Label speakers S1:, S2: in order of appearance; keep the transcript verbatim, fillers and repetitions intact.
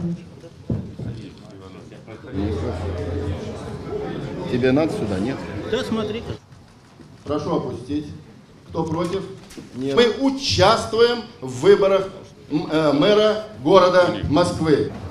S1: Тебе надо сюда, нет?
S2: Да, смотри-ка.
S1: Прошу опустить. Кто против? Нет. Мы участвуем в выборах мэра города Москвы.